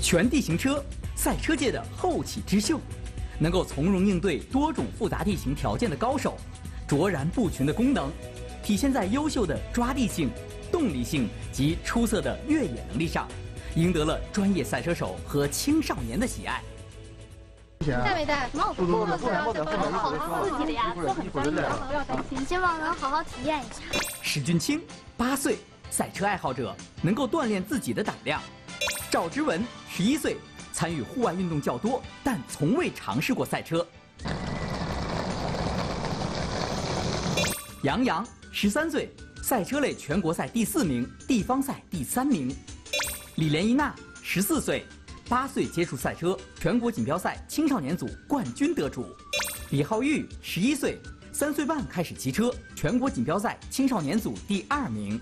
全地形车，赛车界的后起之秀，能够从容应对多种复杂地形条件的高手，卓然不群的功能，体现在优秀的抓地性、动力性及出色的越野能力上，赢得了专业赛车手和青少年的喜爱。 带没带？帽子不刺激的呀，都很专业，不要担心。希望能好好体验一下。 史俊清8岁，赛车爱好者，能够锻炼自己的胆量。赵之文11岁，参与户外运动较多，但从未尝试过赛车。杨洋13岁，赛车类全国赛第4名，地方赛第3名。李莲一娜14岁。 8岁接触赛车，全国锦标赛青少年组冠军得主。李浩玉11岁，3岁半开始骑车，全国锦标赛青少年组第2名。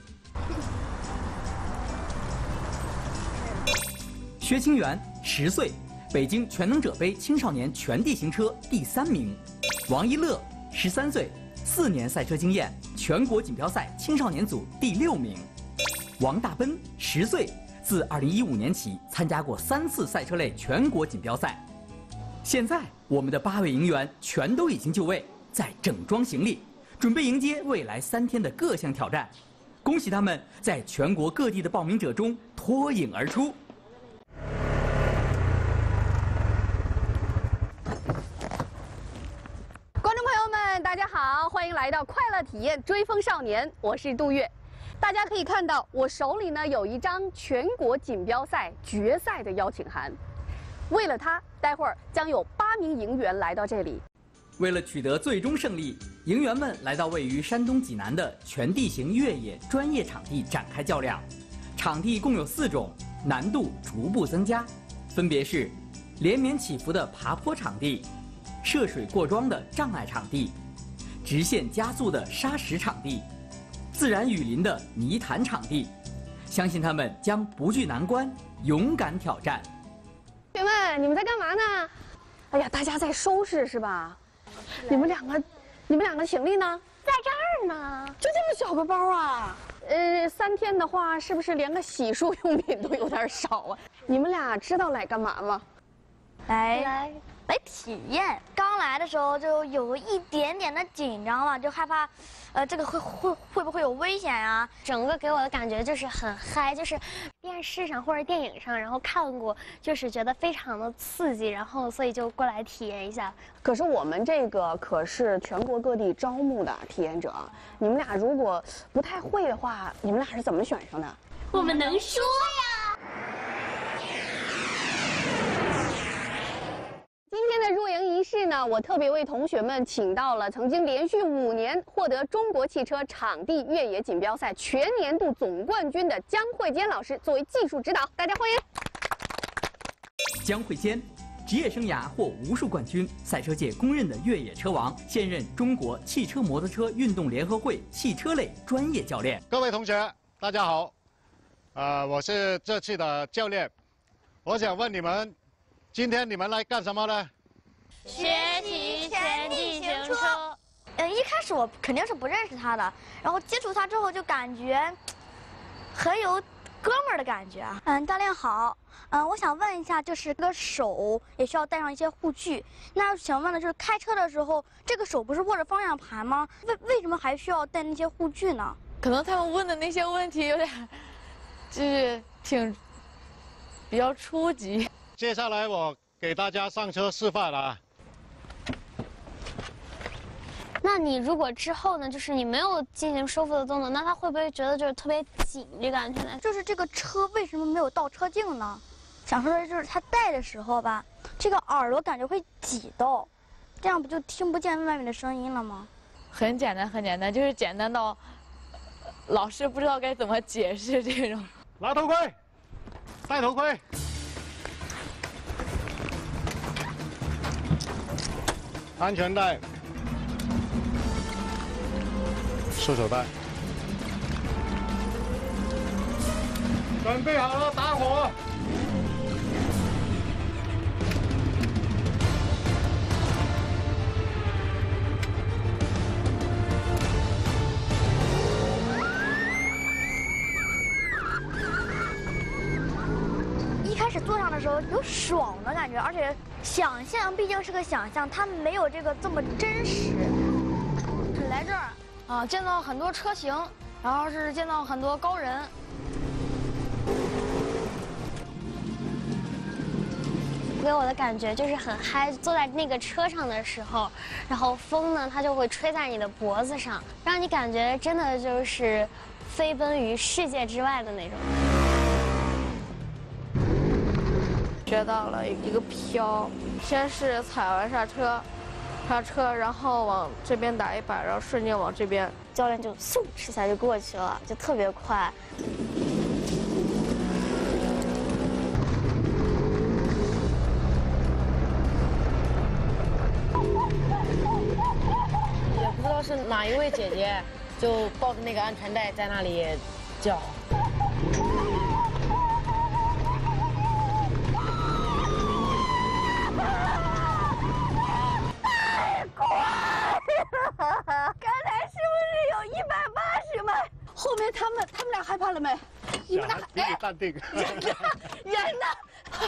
薛清源10岁，北京全能者杯青少年全地形车第3名。王一乐13岁，4年赛车经验，全国锦标赛青少年组第6名。王大奔10岁。 自2015年起，参加过3次赛车类全国锦标赛。现在，我们的8位营员全都已经就位，在整装行李，准备迎接未来3天的各项挑战。恭喜他们在全国各地的报名者中脱颖而出。 观众朋友们，大家好，欢迎来到快乐体验追风少年，我是杜月。 大家可以看到，我手里呢有一张全国锦标赛决赛的邀请函。为了它，待会儿将有8名营员来到这里。 为了取得最终胜利，营员们来到位于山东济南的全地形越野专业场地展开较量。场地共有4种，难度逐步增加，分别是连绵起伏的爬坡场地、涉水过桩的障碍场地、直线加速的砂石场地。 自然雨林的泥潭场地，相信他们将不惧难关，勇敢挑战。 同学们，你们在干嘛呢？哎呀，大家在收拾是吧？你们两个行李呢？ 在这儿呢。 就这么小个包啊？3天的话，是不是连个洗漱用品都有点少啊？你们俩知道来干嘛吗？ 来体验。刚来的时候就有一点点的紧张了，就害怕，这个会不会有危险啊？ 整个给我的感觉就是很嗨，就是电视上或者电影上，然后看过，就是觉得非常的刺激，然后所以就过来体验一下。 可是我们这个可是全国各地招募的体验者，你们俩如果不太会的话，你们俩是怎么选上的？ 我们能说呀。 今天的入营仪式呢，我特别为同学们请到了曾经连续5年获得中国汽车场地越野锦标赛全年度总冠军的江慧坚老师作为技术指导，大家欢迎。 江慧坚，职业生涯获无数冠军，赛车界公认的越野车王，现任中国汽车摩托车运动联合会汽车类专业教练。 各位同学，大家好，我是这次的教练，我想问你们。 今天你们来干什么呢？ 学习全地形车。一开始我肯定是不认识他的，然后接触他之后就感觉很有哥们儿的感觉。教练好。我想问一下，就是这个手也需要带上一些护具。那想问的就是，开车的时候，这个手不是握着方向盘吗？为什么还需要带那些护具呢？ 可能他们问的那些问题有点，就是比较初级。 接下来我给大家上车示范了啊。 那你如果之后呢，就是你没有进行收腹的动作，那他会不会觉得就是特别紧这感觉呢？ 就是这个车为什么没有倒车镜呢？想说的就是他戴的时候吧，这个耳朵感觉会挤到，这样不就听不见外面的声音了吗？ 很简单，很简单，就是简单到老师不知道该怎么解释这种。 拿头盔，戴头盔。 安全带，束手带，准备好了，打火。 开始坐上的时候有爽的感觉，而且想象毕竟是个想象，它没有这个这么真实。来这儿啊，见到很多车型，然后是见到很多高人。 给我的感觉就是很嗨，坐在那个车上的时候，然后风呢，它就会吹在你的脖子上，让你感觉真的就是飞奔于世界之外的那种。 学到了一个飘，先是踩完刹车，然后往这边打一把，然后瞬间往这边， 教练就嗖一下就过去了，就特别快。 也不知道是哪一位姐姐，就抱着那个安全带在那里叫。 太快了！刚才是不是有180迈？ 后面他们俩害怕了没？你们俩比你淡定。 人呢？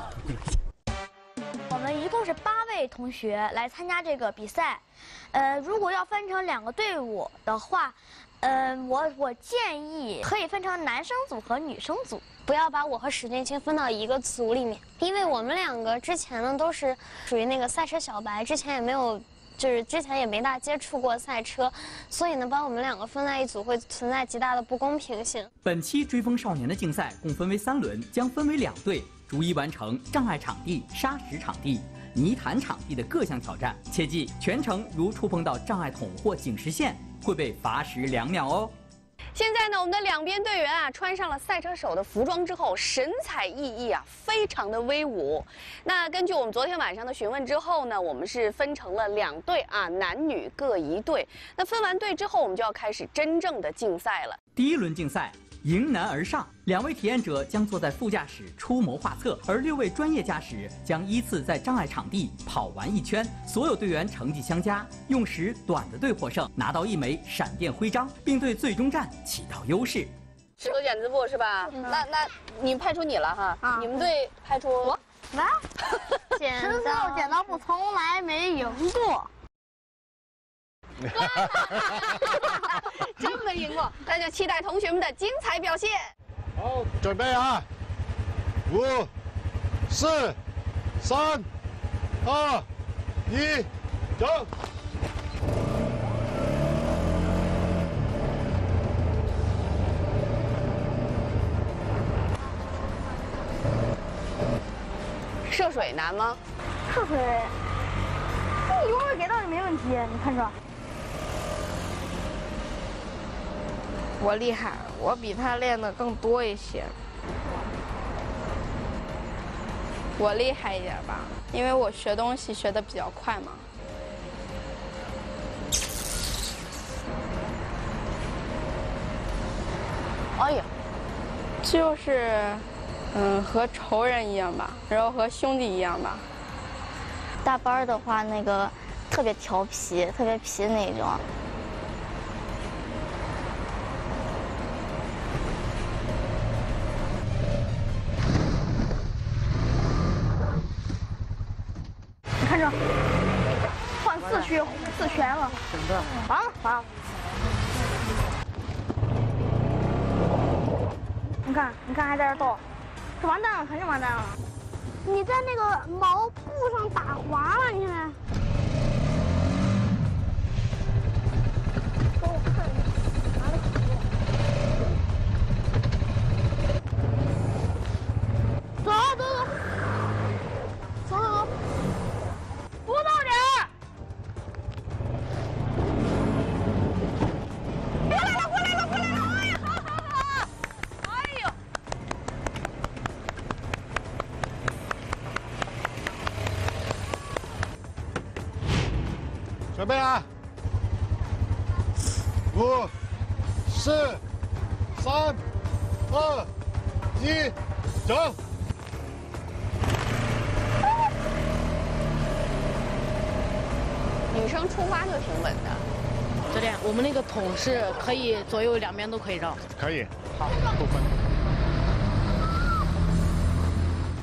我们一共是8位同学来参加这个比赛，如果要分成2个队伍的话，我建议可以分成男生组和女生组。 不要把我和史俊清分到一个组里面，因为我们2个之前呢都是属于那个赛车小白，之前也没有。就是之前也没大接触过赛车，所以呢，把我们2个分在一组会存在极大的不公平性。 本期追风少年的竞赛共分为3轮，将分为2队，逐一完成障碍场地、砂石场地、泥潭场地的各项挑战。切记，全程如触碰到障碍筒或警示线，会被罚时2秒哦。 现在呢，我们的2边队员啊，穿上了赛车手的服装之后，神采奕奕啊，非常的威武。那根据我们昨天晚上的询问之后呢，我们是分成了2队啊，男女各1队。那分完队之后，我们就要开始真正的竞赛了。 第1轮竞赛，迎难而上，2位体验者将坐在副驾驶出谋划策，而6位专业驾驶将依次在障碍场地跑完1圈，所有队员成绩相加，用时短的队获胜，拿到1枚闪电徽章，并对最终战起到优势。 石头剪子布是吧？那你派出你了哈，你们队派出我。 来，石头剪刀布从来没赢过。 真没赢过，那就期待同学们的精彩表现。 好，准备啊！5、4、3、2、1，走！ 涉水难吗？ 涉水，你油门给到就没问题，你看着。 我厉害，我比他练的更多一些。我厉害一点吧，因为我学东西学的比较快嘛。 哎呀， 就是，和仇人一样吧，然后和兄弟一样吧。 大班的话，那个特别调皮，特别皮的那种。你看着，换4圈了，完了。你看还在这倒，这完蛋了，肯定完蛋了。你在那个毛布上打滑了，你看。给我看一下，拿了几个？走，多倒点儿。过来了！哎呀，好！哎呦！ 准备啊！5、4、3、2、1，走！ 女生出发就挺稳的。 教练，我们那个桶是可以左右2边都可以绕。 可以。 好， 不分。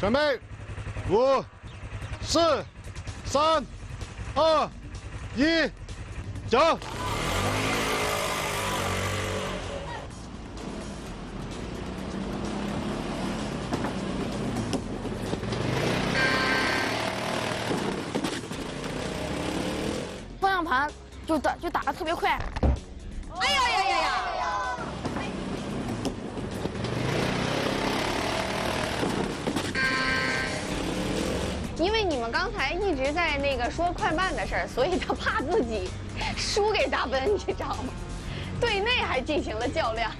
准备，5、4、3、2、1，走！ 方向盘就打得特别快。 哎呀呀呀呀！因为你们刚才一直在那个说快慢的事儿，所以他怕自己输给大奔，你知道吗？队内还进行了较量。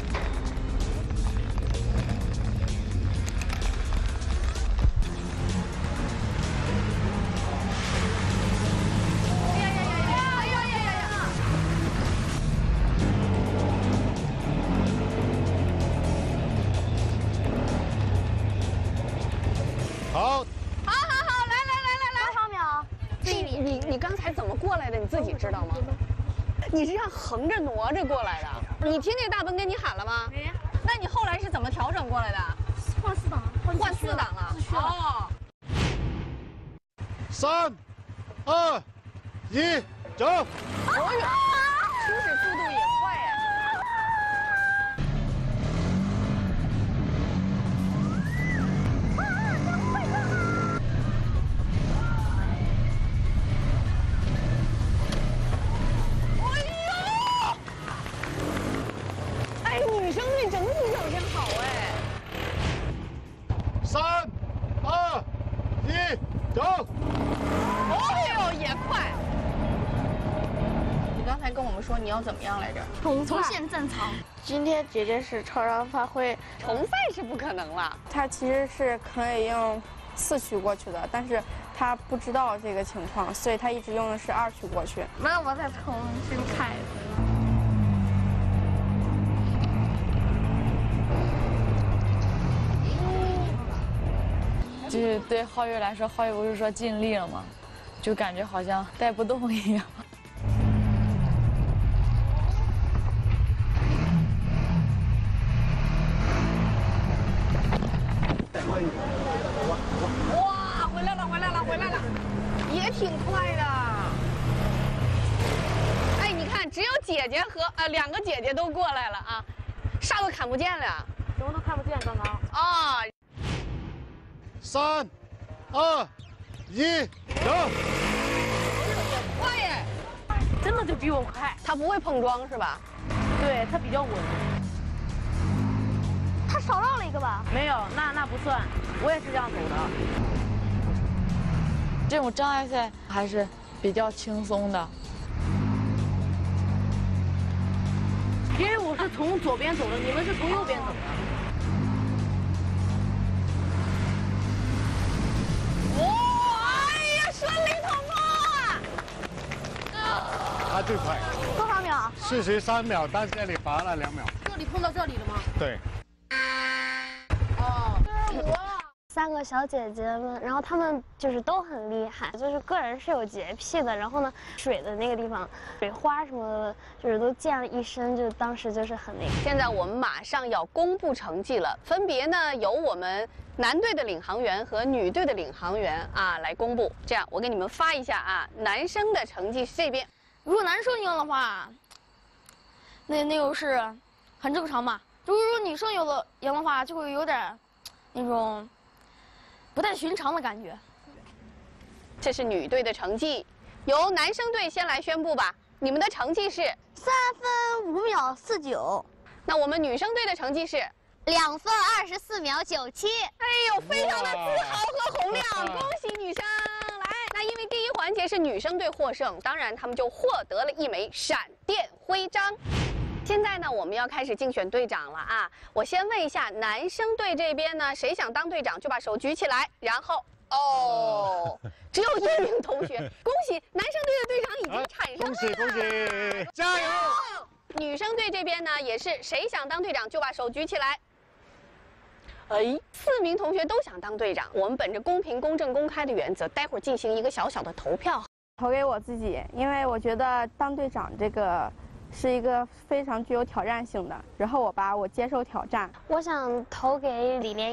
好， 好，来， 多少秒？ 你刚才怎么过来的？你自己知道吗？你是这样横着挪着过来的。你听见大奔跟你喊了吗？ 没。 那你后来是怎么调整过来的？ 换4档， 换4档了。哦。 3、2、1，走！ 哦呦，初始速度也快呀！哎呦！哎，女生队整体表现好哎。 3、2、1，走！ 哦呦，也快！你刚才跟我们说你要怎么样来着？ 重现正常。 今天姐姐是超常发挥， 重赛是不可能了。 她其实是可以用4曲过去的，但是她不知道这个情况，所以她一直用的是2曲过去。 那我再重新开一次。 就是对皓月来说，皓月不是说尽力了吗？就感觉好像带不动一样。 哇，回来了，也挺快的。哎，你看，只有姐姐和2个姐姐都过来了啊，啥都看不见了， 什么都看不见，刚刚。 啊。 3、2、1，走！ 快耶！ 真的就比我快， 它不会碰撞是吧？ 对，它比较稳。 他少绕了一个吧？ 没有，那不算，我也是这样走的。 这种障碍赛还是比较轻松的。 因为我是从左边走的，你们是从右边走的。 顺利通过！ 他最快， 多少秒 ？43秒，但是这里拔了2秒。 这里碰到这里了吗？ 对。 哦。 3个小姐姐们，然后她们就是都很厉害，就是个人是有洁癖的。然后呢，水的那个地方，水花什么的，就是都溅了一身，就当时就是很那个。 现在我们马上要公布成绩了，分别呢由我们男队的领航员和女队的领航员啊来公布。这样，我给你们发一下啊，男生的成绩是这边。 如果男生赢的话，那又是很正常嘛。如果女生赢的话，就会有点那种不太寻常的感觉。 这是女队的成绩，由男生队先来宣布吧。你们的成绩是 3分5秒49。 那我们女生队的成绩是 2分24秒97。 哎呦，非常的自豪和洪亮，恭喜女生！来，那因为第一环节是女生队获胜，当然他们就获得了1枚闪电徽章。现在呢，我们要开始竞选队长了啊！我先问一下男生队这边呢，谁想当队长就把手举起来，然后哦，只有1名同学，恭喜男生队的队长已经产生了， 恭喜，加油！ 女生队这边呢，也是谁想当队长就把手举起来。哎，4名同学都想当队长，我们本着公平、公正、公开的原则，待会儿进行一个小小的投票。 投给我自己，因为我觉得当队长这个是一个非常具有挑战性的。然后我接受挑战。 我想投给李莲一娜。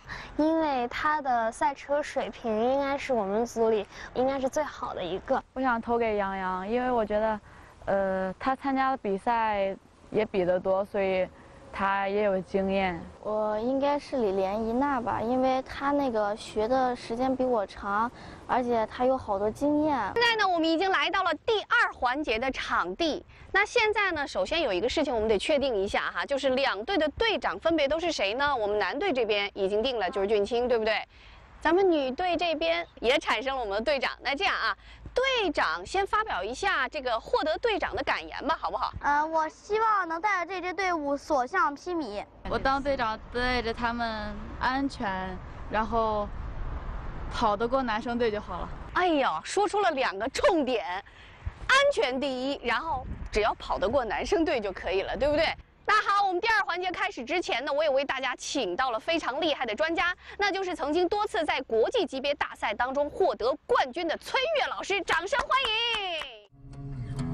因为他的赛车水平应该是我们组里应该是最好的一个。 我想投给杨洋，因为我觉得，他参加的比赛也比得多，所以他也有经验。 我应该是李莲一娜吧，因为她那个学的时间比我长，而且她有好多经验。 现在呢，我们已经来到了第2环节的场地。那现在呢，首先有一个事情我们得确定一下哈，就是2队的队长分别都是谁呢？我们男队这边已经定了，就是俊清，对不对？咱们女队这边也产生了我们的队长。那这样啊，队长先发表一下这个获得队长的感言吧，好不好？ 我希望能带着这支队伍所向披靡。 我当队长，带着他们安全，然后跑得过男生队就好了。 哎呦，说出了2个重点，安全第一，然后只要跑得过男生队就可以了，对不对？那好，我们第2环节开始之前呢，我也为大家请到了非常厉害的专家，那就是曾经多次在国际级别大赛当中获得冠军的崔越老师，掌声欢迎！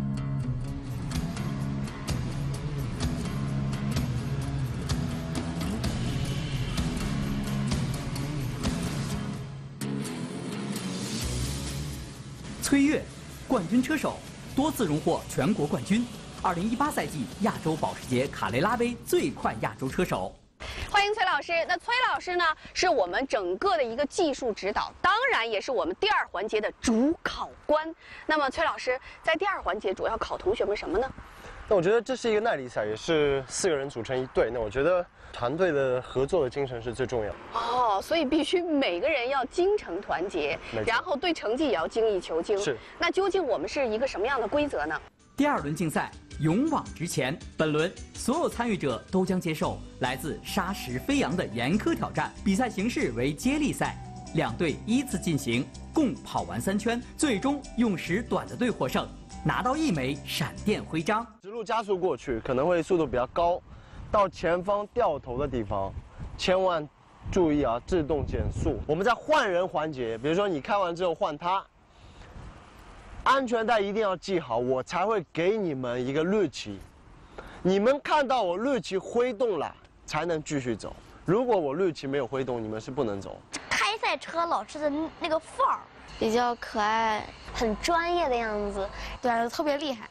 崔越，冠军车手，多次荣获全国冠军。2018赛季亚洲保时捷卡雷拉杯最快亚洲车手。 欢迎崔老师。那崔老师呢，是我们整个的一个技术指导，当然也是我们第2环节的主考官。那么崔老师在第2环节主要考同学们什么呢？ 那我觉得这是一个耐力赛，也是4个人组成一队。那我觉得团队的合作的精神是最重要的。 哦，所以必须每个人要精诚团结，然后对成绩也要精益求精。 是。 那究竟我们是一个什么样的规则呢？ 第2轮竞赛勇往直前，本轮所有参与者都将接受来自沙石飞扬的严苛挑战。比赛形式为接力赛，2队依次进行，共跑完3圈，最终用时短的队获胜，拿到1枚闪电徽章。 直路加速过去可能会速度比较高，到前方掉头的地方，千万注意啊，自动减速。我们在换人环节，比如说你开完之后换他。安全带一定要系好，我才会给你们一个日期。你们看到我日期挥动了，才能继续走。如果我日期没有挥动，你们是不能走。 开赛车老师的那个范儿， 比较可爱， 很专业的样子， 对，特别厉害。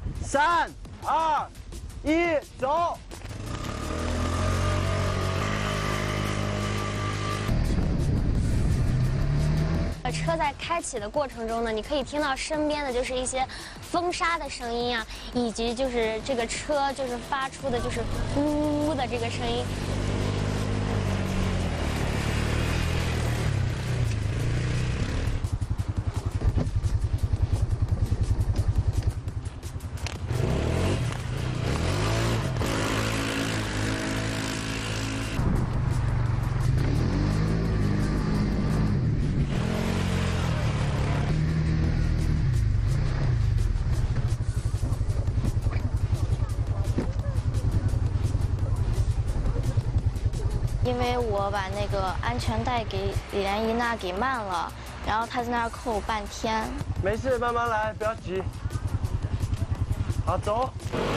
3、2、1，走！ 车在开启的过程中呢，你可以听到身边的就是一些风沙的声音啊，以及就是这个车就是发出的就是呜呜的这个声音。 因为我把那个安全带给李莲一娜给慢了，然后她在那儿扣半天。 没事，慢慢来，不要急。好，走。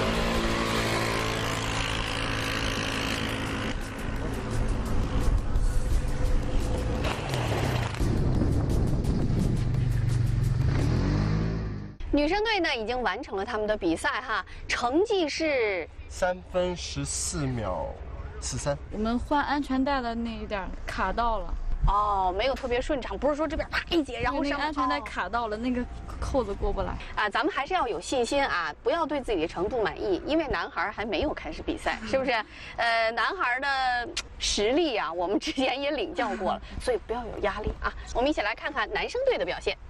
女生队呢已经完成了他们的比赛哈，成绩是 3分14秒43。 我们换安全带的那一点卡到了。 哦，没有特别顺畅，不是说这边啪一解，然后上安全带卡到了，那个扣子过不来。 啊，咱们还是要有信心啊，不要对自己的程度满意，因为男孩还没有开始比赛，是不是？男孩的实力啊，我们之前也领教过了，所以不要有压力啊。我们一起来看看男生队的表现。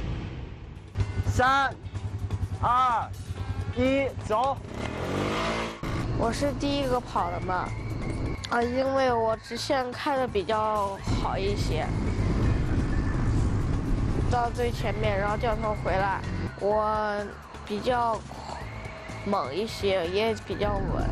3、2、1，走！ 我是第一个跑的嘛，因为我直线开的比较好一些，到最前面，然后掉头回来，我比较猛一些，也比较稳。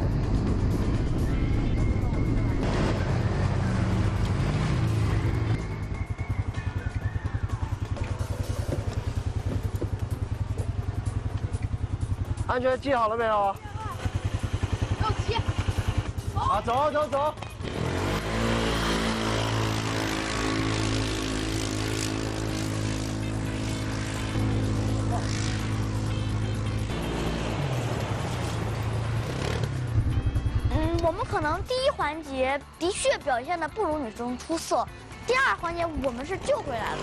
安全系好了没有？ 给我骑。 好，走走走。 我们可能第一环节的确表现的不如女生出色，第二环节我们是救回来了。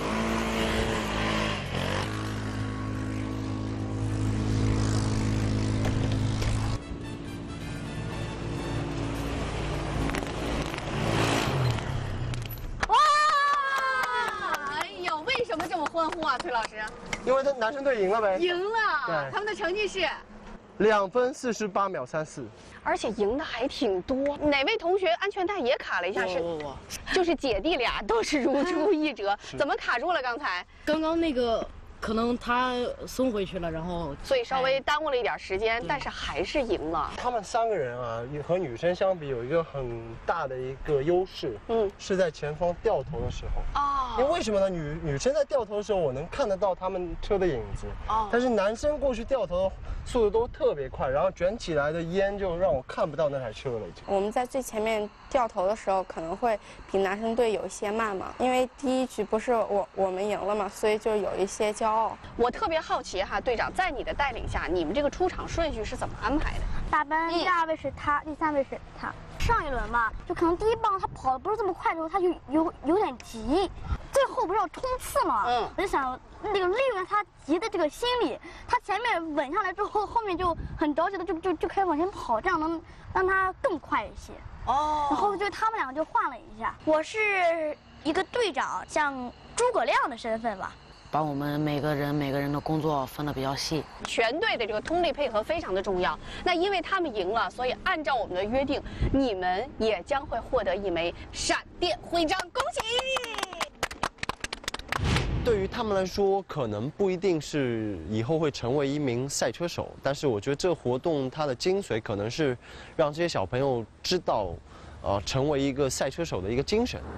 为什么这么欢呼啊，崔老师？ 因为他男生队赢了呗。 赢了， 对， 他们的成绩是 2分48秒34， 而且赢的还挺多。哪位同学安全带也卡了一下？ 我， 就是姐弟俩都是如出一辙，怎么卡住了？刚才刚刚那个可能他送回去了，然后所以稍微耽误了一点时间，但是还是赢了。 他们3个人啊，和女生相比有一个很大的一个优势，是在前方掉头的时候。因为为什么呢？女生在掉头的时候，我能看得到他们车的影子。但是男生过去掉头速度都特别快，然后卷起来的烟就让我看不到那台车了。已经。 我们在最前面掉头的时候，可能会比男生队有一些慢嘛，因为第一局不是我们赢了嘛，所以就有一些骄傲。 我特别好奇哈，队长，在你的带领下，你们这个出场顺序是怎么安排的？ 大班第2位是他，第3位是他。上一轮嘛，就可能第一棒他跑的不是这么快的时候，他就有点急，最后不是要冲刺嘛，我就想那个利用他急的这个心理，他前面稳下来之后，后面就很着急的就开始往前跑，这样能让他更快一些。然后就他们两个就换了一下，我是一个队长，像诸葛亮的身份吧。 把我们每个人的工作分得比较细， 全队的这个通力配合非常的重要。那因为他们赢了，所以按照我们的约定，你们也将会获得一枚闪电徽章，恭喜！ 对于他们来说，可能不一定是以后会成为一名赛车手，但是我觉得这个活动它的精髓可能是让这些小朋友知道，成为一个赛车手的一个精神。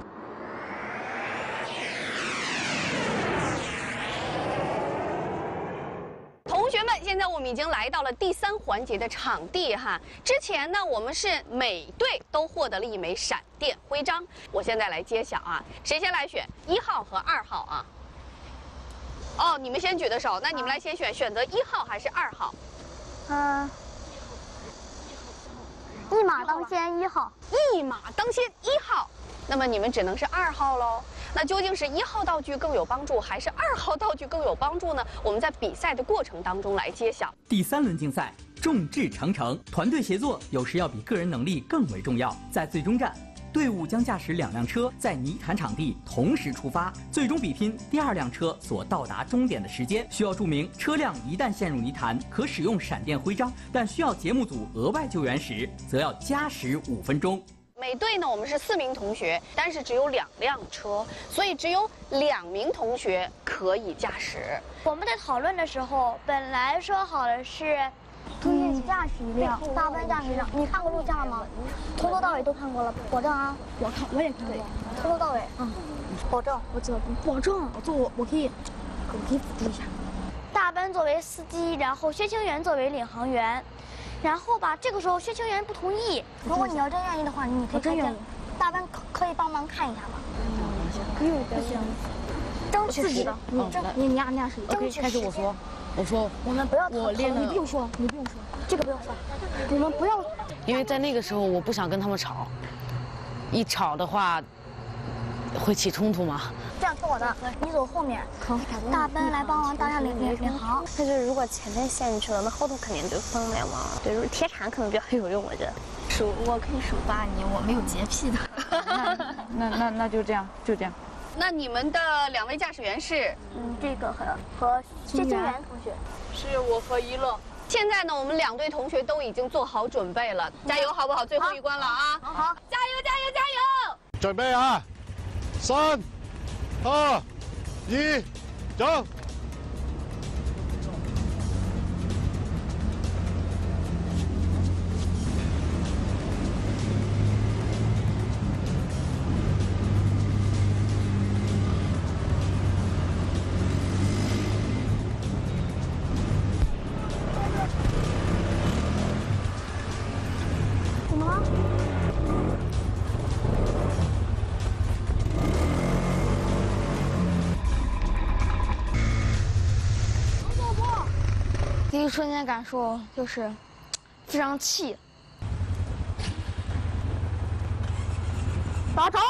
同学们，现在我们已经来到了第3环节的场地哈。之前呢，我们是每队都获得了一枚闪电徽章。我现在来揭晓啊，谁先来选1号和2号啊？哦，你们先举的手，那你们来先选择1号还是2号？ 一马当先1号， 一马当先1号。那么你们只能是2号喽。那究竟是1号道具更有帮助，还是2号道具更有帮助呢？我们在比赛的过程当中来揭晓。 第3轮竞赛，众志成城，团队协作有时要比个人能力更为重要。在最终战，队伍将驾驶2辆车在泥潭场地同时出发，最终比拼第2辆车所到达终点的时间。需要注明，车辆一旦陷入泥潭，可使用闪电徽章，但需要节目组额外救援时，则要加时5分钟。 每队呢，我们是4名同学，但是只有2辆车，所以只有2名同学可以驾驶。 我们在讨论的时候，本来说好的是同学驾驶1辆，大班驾驶1辆。你看过录像吗？从头到尾都看过了，保证啊！我也看过，从头到尾，保证，保证，我可以辅助一下。大班作为司机，然后薛清源作为领航员。然后吧，这个时候薛清源不同意。如果你要真愿意的话，你可以真愿意。大班可以帮忙看一下吗？不行，争取是的。你俩是争取。 开始我说， 我们不要我练了。 你不用说，这个不用说，你们不要。 因为在那个时候我不想跟他们吵，一吵的话会起冲突嘛。 这样听我的，你走后面，大班来帮忙当下领航。 但是如果前面陷进去了，那后头肯定就疯了嘛。对，就是铁铲可能比较有用，我觉得。 我可以数8你，我没有洁癖的。 那就这样， 那你们的2位驾驶员是？ 这个和薛清源同学。 是我和一乐。 现在呢，我们2队同学都已经做好准备了，加油好不好？最后一关了啊！ 好， 加油！ 准备啊！3、2、1，走！ 怎么了？第一瞬间感受就是非常气。 打着。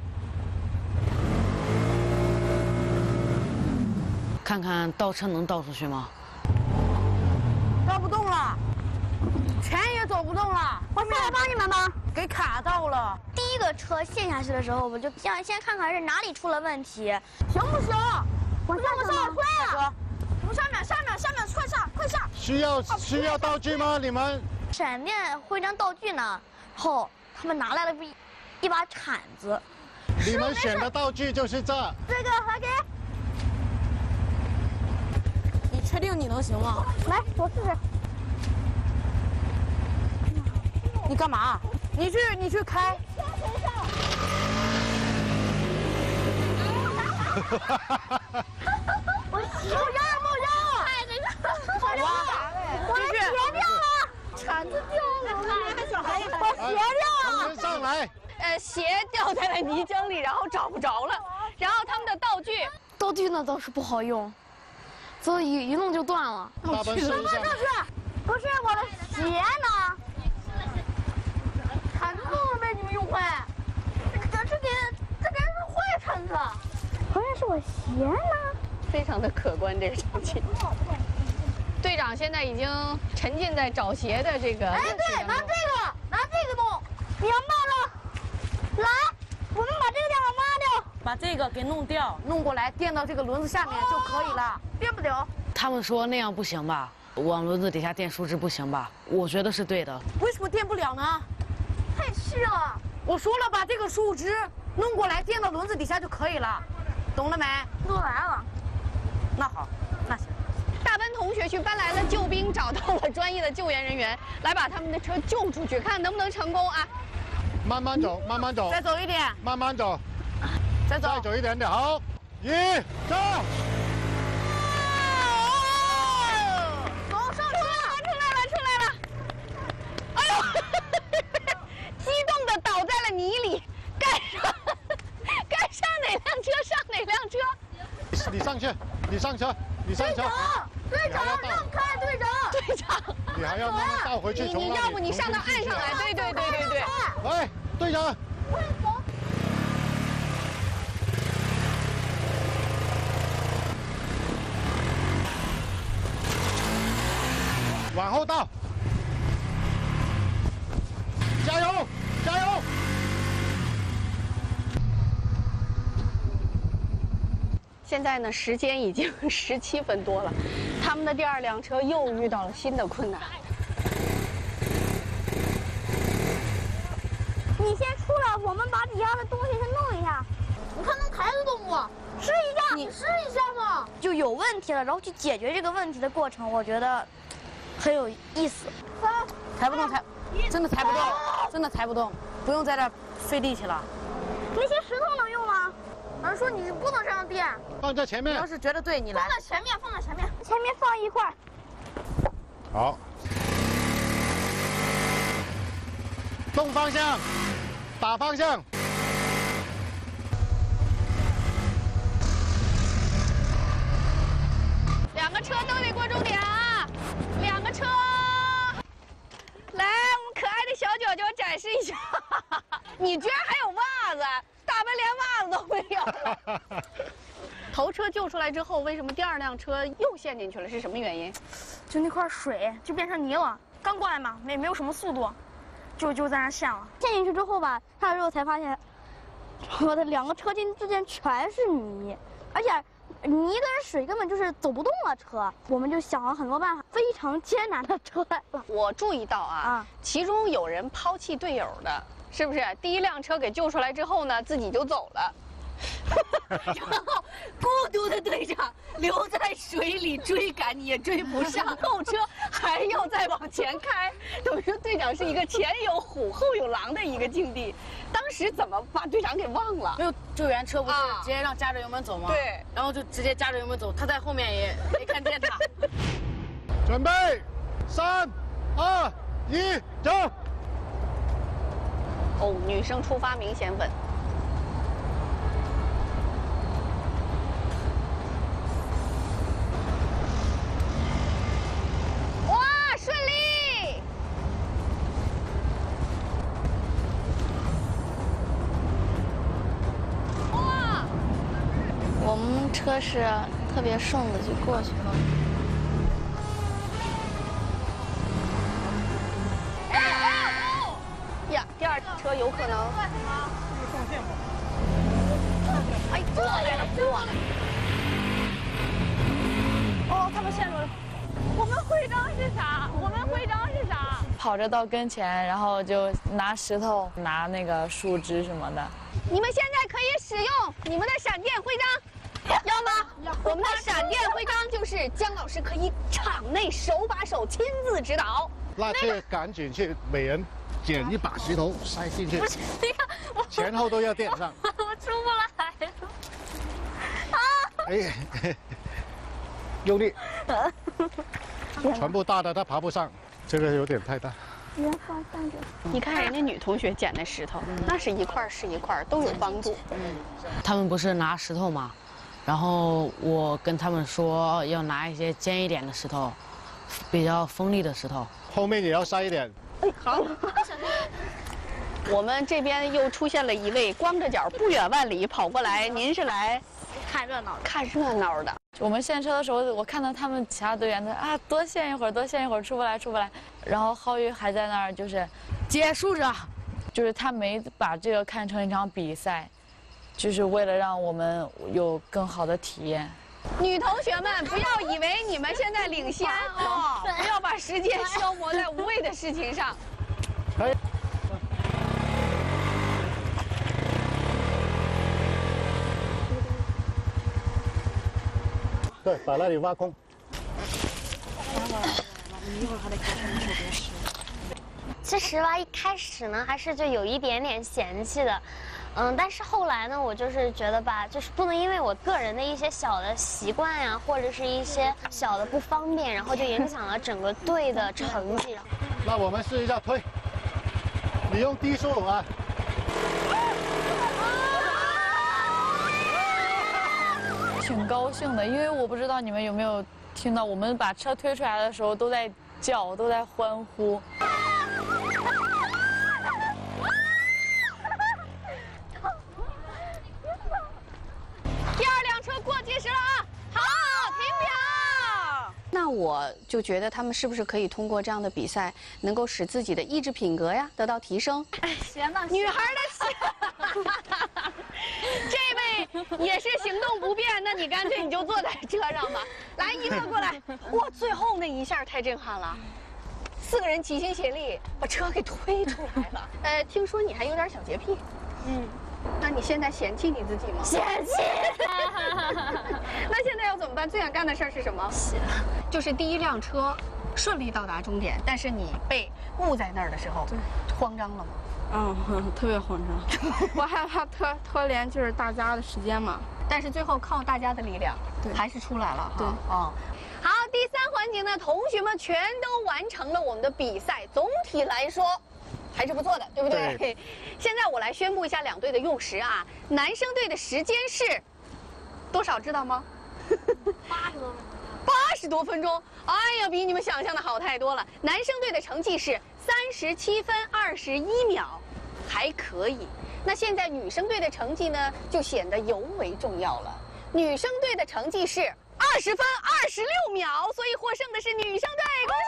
看看倒车能倒出去吗？ 倒不动了，钱也走不动了。 我下来帮你们吧。 给卡到了。 第一个车陷下去的时候，我就先看看是哪里出了问题， 行不行？ 我下去快啊！从下面，快下，快下！ 需要道具吗？你们？ 闪电徽章道具呢？然后他们拿来了一把铲子。 你们选的道具就是这。 这个还给。 你确定你能行吗？ 来，我试试。 你干嘛？你去开。 我不要！我的鞋掉了，铲子掉了，我鞋掉了。 人上来。 鞋掉在了泥浆里，然后找不着了。然后他们的道具呢倒是不好用，所以一弄就断了。 大奔试一下。 不是我的鞋呢？ 铲子都能被你们用坏。 这是坏铲子，关键是我鞋呢。 非常的可观这个场景。队长现在已经沉浸在找鞋的这个。 哎，对，拿这个弄，明白了。来，我们把这个地方挖掉， 把这个给弄掉，弄过来垫到这个轮子下面就可以了， 变不了。 他们说那样不行吧？往轮子底下垫树枝不行吧？我觉得是对的。 为什么垫不了呢？ 太虚了。 我说了，把这个树枝弄过来垫到轮子底下就可以了，懂了没？ 弄来了。 那好，那行。 大奔同学去搬来了救兵，找到了专业的救援人员，来把他们的车救出去，看能不能成功啊！ 慢慢走，慢慢走。 再走一点。 慢慢走。 再走。 再走一点点，好。走。 走，上车！出来了！哎呦，激动的倒在了泥里，该上哪辆车上哪辆车。 你上去，你上车。 队长，让开，队长。 你还要慢慢倒回去， 你要不你上到岸上来？对。 喂，队长。往后倒。加油！ 现在呢，时间已经17分多了，他们的第2辆车又遇到了新的困难。 你先出来，我们把底下的东西先弄一下。你看能抬得动不？试一下，你试一下嘛。就有问题了，然后去解决这个问题的过程，我觉得很有意思。 抬不动，真的抬不动，不用在这费力气了。 那些石头能用吗？有人说你不能这样垫， 放在前面。 你要是觉得对，你来。 放在前面，前面放一块。 好。动方向，打方向。 2个车都得过终点啊！2个车。来，我们可爱的小脚脚展示一下。你居然还有袜子！大奔连袜子都没有了。头车救出来之后，为什么第2辆车又陷进去了？是什么原因？ 就那块水就变成泥了，刚过来嘛，也没有什么速度，就在那陷了。陷进去之后吧，下来之后才发现，我的2个车间之间全是泥，而且泥跟水根本就是走不动了车。我们就想了很多办法，非常艰难的出来了。 我注意到啊，其中有人抛弃队友的。是不是第1辆车给救出来之后呢，自己就走了？然后孤独的队长留在水里追赶也追不上，后车还要再往前开，等于说队长是一个前有虎后有狼的一个境地。当时怎么把队长给忘了？ 没有救援车不是直接让加着油门走吗？ 对， 然后就直接加着油门走，他在后面也没看见他。 准备，3、2、1，走。 哦，女生出发明显稳。哇，顺利！ 车是特别顺的就过去了。 呀，第二车有可能。哎，过来了，过来了。哦，他们陷入了。我们徽章是啥？我们徽章是啥？ 跑着到跟前，然后就拿石头、拿那个树枝什么的。 你们现在可以使用你们的闪电徽章，要吗？我们的闪电徽章就是姜老师可以场内手把手亲自指导。 那就赶紧去每人捡一把石头塞进去， 不是，你看我前后都要垫上。 我出不来了。啊！ 哎，用力，全部大的他爬不上，这个有点太大。 你看人家女同学捡那石头，那是一块是一块，都有帮助。 他们不是拿石头吗？然后我跟他们说要拿一些尖一点的石头，比较锋利的石头。 后面也要塞一点。 哎，好。我们这边又出现了一位光着脚不远万里跑过来，您是来看热闹， 看热闹的。 我们献车的时候，我看到他们其他队员的啊，多献一会儿，多献一会儿，出不来，出不来。然后浩宇还在那儿就是结束着，就是他没把这个看成一场比赛，就是为了让我们有更好的体验。 女同学们，不要以为你们现在领先哦，不要把时间消磨在无谓的事情上。 对，把那里挖空。 其实吧，一开始呢，还是就有一点点嫌弃的，但是后来呢，我就是觉得吧，就是不能因为我个人的一些小的习惯呀，或者是一些小的不方便，然后就影响了整个队的成绩。 那我们试一下推，你用低速啊。 挺高兴的，因为我不知道你们有没有听到，我们把车推出来的时候都在叫，都在欢呼。 第二辆车过计时了啊！好，停表。那我就觉得他们是不是可以通过这样的比赛，能够使自己的意志品格呀得到提升？ 行了， 女孩的这位也是行动不便，那你干脆你就坐在车上吧。来，一乐过来。哇，最后那一下太震撼了，4个人齐心协力把车给推出来了。听说你还有点小洁癖。那你现在嫌弃你自己吗？ 嫌弃。 那现在要怎么办？最想干的事儿是什么？就是第一辆车顺利到达终点，但是你被误在那儿的时候，慌张了吗？ 特别慌张，我害怕拖连就是大家的时间嘛。 但是最后靠大家的力量，还是出来了。对，好，第3环节呢，同学们全都完成了我们的比赛，总体来说还是不错的，对不对？对。现在我来宣布一下两队的用时啊，男生队的时间是多少，知道吗？80多分钟。哎呀，比你们想象的好太多了。男生队的成绩是37分21秒，还可以。那现在女生队的成绩呢，就显得尤为重要了。女生队的成绩是20分26秒，所以获胜的是女生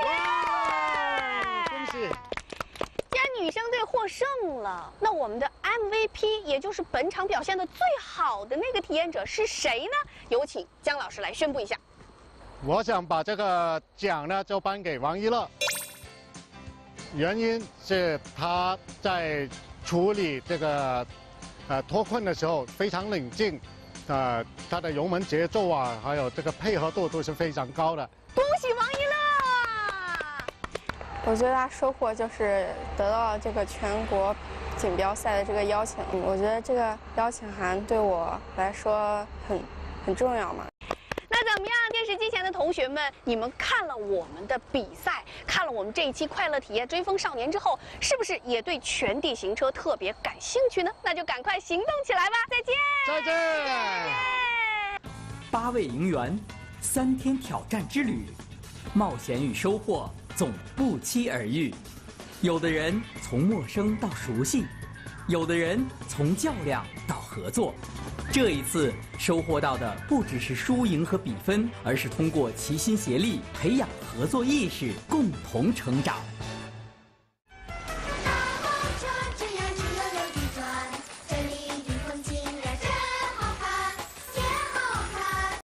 队，恭喜！ 恭喜！ 既然女生队获胜了，那我们的 MVP， 也就是本场表现的最好的那个体验者是谁呢？有请姜老师来宣布一下。 我想把这个奖呢就颁给王一乐，原因是他在处理这个脱困的时候非常冷静，他的油门节奏啊，还有这个配合度都是非常高的。 恭喜王一乐！ 我最大收获就是得到这个全国锦标赛的这个邀请，我觉得这个邀请函对我来说很重要嘛。 那怎么样？电视机前的同学们，你们看了我们的比赛，看了我们这一期快乐体验追风少年之后，是不是也对全地形车特别感兴趣呢？那就赶快行动起来吧！再见！ 再见 ！8位营员，3天挑战之旅，冒险与收获总不期而遇。有的人从陌生到熟悉， 有的人从较量到合作。这一次收获到的不只是输赢和比分，而是通过齐心协力培养合作意识，共同成长。